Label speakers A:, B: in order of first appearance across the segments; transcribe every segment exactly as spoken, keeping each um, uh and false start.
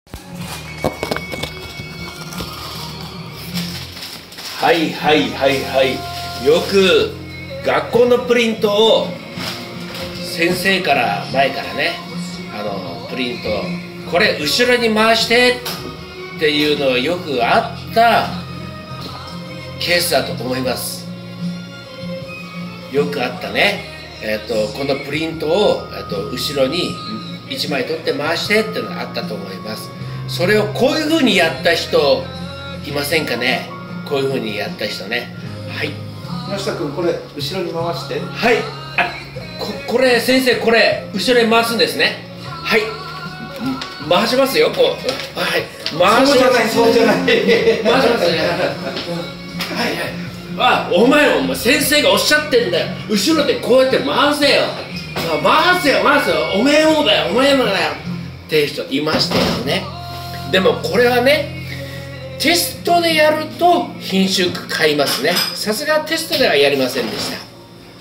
A: はいはいはいはい。よく学校のプリントを先生から前からね、あのプリントこれ後ろに回してっていうのはよくあったケースだと思います。よくあったね。えっとこのプリントをえっと後ろにいちまい取って回してっていうのがあったと思います。それをこういうふうにやった人いませんかね。こういうふうにやった人ね。はい。
B: 木下君、これ後ろに回して。
A: はい。あ、ここれ先生、これ後ろに回すんですね。はい。回しますよ。こう。はい。回します。
B: そうじゃない、そうじゃない。
A: 回しますね。はいはい。あ、お前も先生がおっしゃってんだよ。後ろでこうやって回せよ。回せよ、回せよ。おめえもだよ、お前もだよ。っていう人いましたよね。でもこれはね、テストでやると品種買いますね。さすがテストではやりませんでした。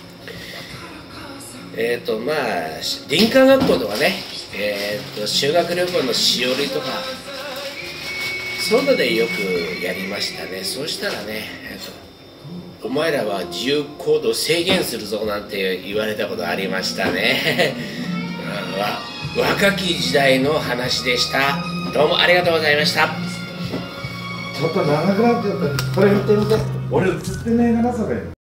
A: えっ、ー、とまあ林間学校とかね、えっ、ー、と修学旅行のしおりとかそういうのでよくやりましたね。そうしたらね、えー、とお前らは自由行動制限するぞなんて言われたことありましたね。若き時代の話でした。どうもありがとうございました。
B: ちょっと長くなっちゃった。これ見てみて。俺映ってねえかな、それ。